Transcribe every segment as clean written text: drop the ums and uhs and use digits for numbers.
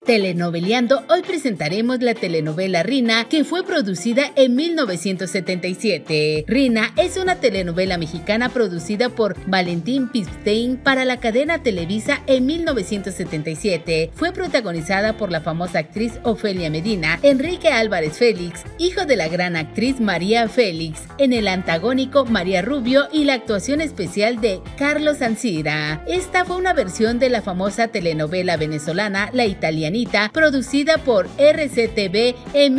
Telenoveleando, hoy presentaremos la telenovela Rina, que fue producida en 1977. Rina es una telenovela mexicana producida por Valentín Pimstein para la cadena Televisa en 1977. Fue protagonizada por la famosa actriz Ofelia Medina, Enrique Álvarez Félix, hijo de la gran actriz María Félix, en el antagónico María Rubio y la actuación especial de Carlos Ancira. Esta fue una versión de la famosa telenovela venezolana La Italianita, producida por RCTV en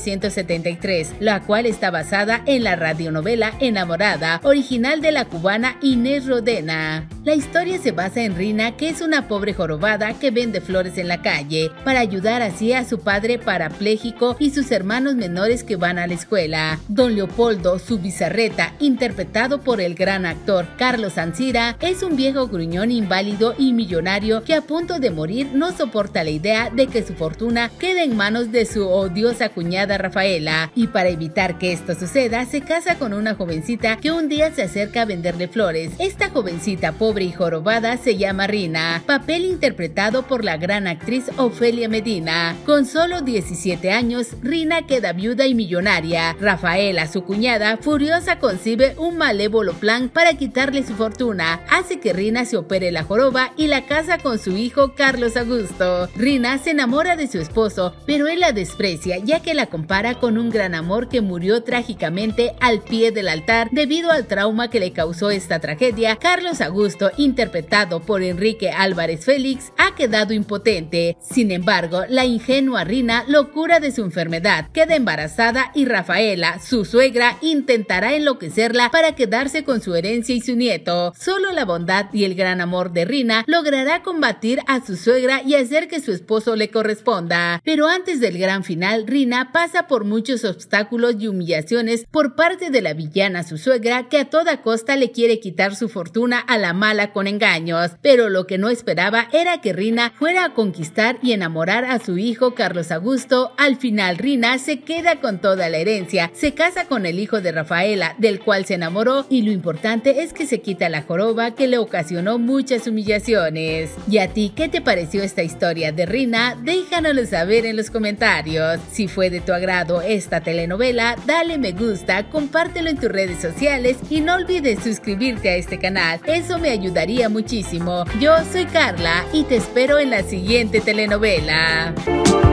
1973, la cual está basada en la radionovela Enamorada, original de la cubana Inés Rodena. La historia se basa en Rina, que es una pobre jorobada que vende flores en la calle, para ayudar así a su padre parapléjico y sus hermanos menores que van a la escuela. Don Leopoldo, su bizarreta, interpretado por el gran actor Carlos Ancira, es un viejo gruñón inválido y millonario que a punto de morir no soporta la idea de que su fortuna quede en manos de su odiosa cuñada Rafaela, y para evitar que esto suceda se casa con una jovencita que un día se acerca a venderle flores. Esta jovencita pobre y jorobada se llama Rina, papel interpretado por la gran actriz Ofelia Medina. Con solo 17 años, Rina queda viuda y millonaria. Rafaela, su cuñada, furiosa concibe un malévolo plan para quitarle su fortuna, hace que Rina se opere la joroba y la casa con su hijo Carlos Augusto. Rina se enamora de su esposo, pero él la desprecia ya que la compara con un gran amor que murió trágicamente al pie del altar debido al trauma que le causó esta tragedia. Carlos Augusto, interpretado por Enrique Álvarez Félix, ha quedado impotente. Sin embargo, la ingenua Rina lo cura de su enfermedad, queda embarazada y Rafaela, su suegra, intentará enloquecerla para quedarse con su herencia y su nieto. Solo la bondad y el gran amor de Rina logrará combatir a su suegra y hacer que su esposo le corresponda. Pero antes del gran final, Rina pasa por muchos obstáculos y humillaciones por parte de la villana su suegra, que a toda costa le quiere quitar su fortuna a la mala con engaños. Pero lo que no esperaba era que Rina fuera a conquistar y enamorar a su hijo Carlos Augusto. Al final, Rina se queda con toda la herencia, se casa con el hijo de Rafaela, del cual se enamoró, y lo importante es que se quita la joroba que le ocasionó muchas humillaciones. ¿Y a ti qué te pareció esta historia de Rina? Déjanoslo saber en los comentarios. Si fue de tu agrado esta telenovela, dale me gusta, compártelo en tus redes sociales y no olvides suscribirte a este canal, eso me ayudaría muchísimo. Yo soy Carla y te espero en la siguiente telenovela.